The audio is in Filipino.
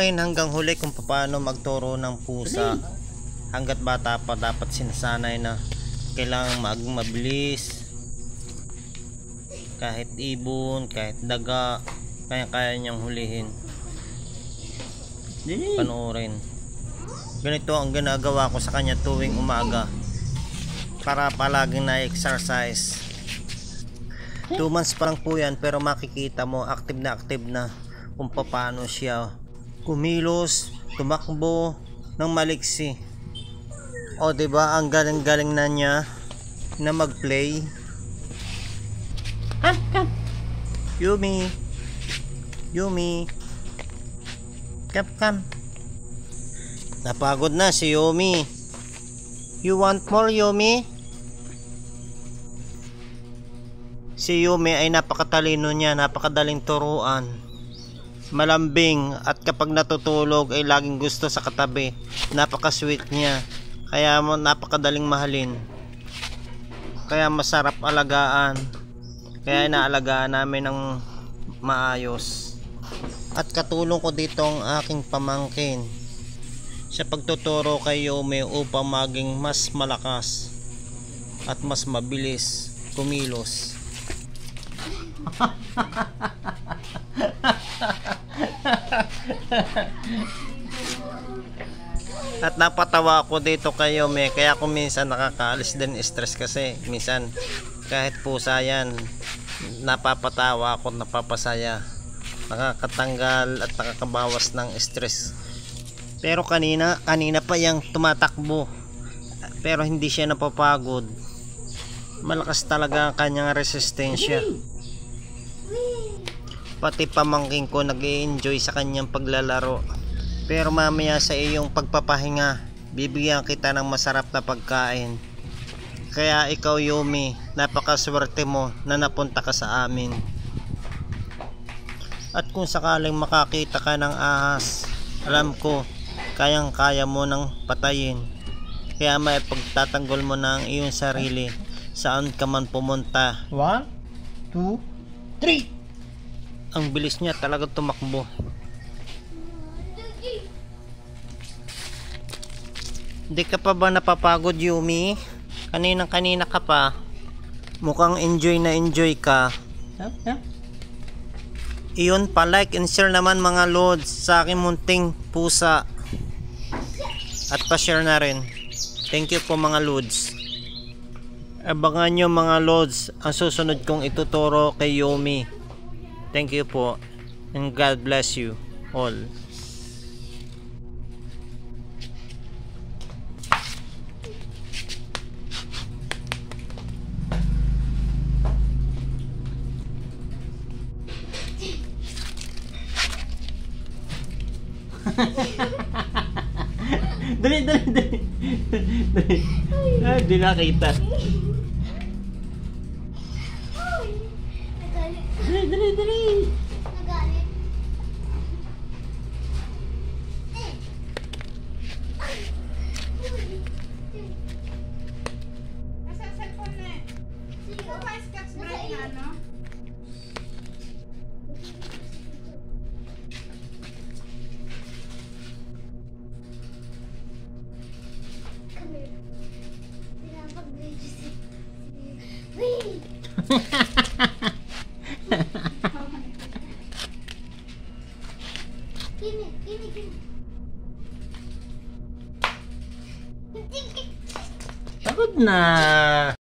rin hanggang huli kung paano magturo ng pusa. Hanggat bata pa dapat sinasanay na kailangan mabilis. Kahit ibon, kahit daga, kaya niyang hulihin. Panoorin. Ganito ang ginagawa ko sa kanya tuwing umaga para palaging na-exercise. 2 months pa lang po yan, pero makikita mo active na kung paano siya kumilos, tumakbo ng maliksi. O diba ang galing-galing na niya na mag-play. Come. Yumi. Come. Napagod na si Yumi. You want more, Yumi? Si Yumi ay napakatalino niya, napakadaling turuan. Malambing at kapag natutulog ay laging gusto sa katabi. Napaka-sweet niya. Kaya napakadaling mahalin. Kaya masarap alagaan. Kaya inaalagaan namin ng maayos. At katulong ko dito ang aking pamangkin sa pagtuturo kay Yumi upang maging mas malakas at mas mabilis kumilos. At napatawa ako dito kay Yumi, kaya ako minsan nakakaalis din stress kasi minsan kahit pusa yan, napapatawa ako, napapasaya, nakakatanggal at nakakabawas ng stress. Pero kanina pa yang tumatakbo, pero hindi siya napapagod. Malakas talaga ang kanyang resistensya. Pati pamangking ko nag-i-enjoy sa kanyang paglalaro. Pero mamaya sa iyong pagpapahinga, bibigyan kita ng masarap na pagkain. Kaya ikaw, Yumi, napakaswerte mo na napunta ka sa amin. At kung sakaling makakita ka ng ahas, alam ko kayang-kaya mo nang patayin. Kaya may pagtatanggol mo na ang iyong sarili saan ka man pumunta. 1, 2, 3. Ang bilis niya talaga tumakbo. Hindi ka pa ba napapagod, Yumi? Kanina ka pa. Mukhang enjoy ka. Iyon pa, like and share naman mga lods sa aking munting pusa. At pa-share na rin. Thank you po mga lods. Abangan nyo mga lods ang susunod kong ituturo kay Yumi. Thank you po. And God bless you all. Dali. Ay, di nakita. Dali. Nasa cellphone na eh. Ito ba scotch bright na ano? Gini. Pagod na.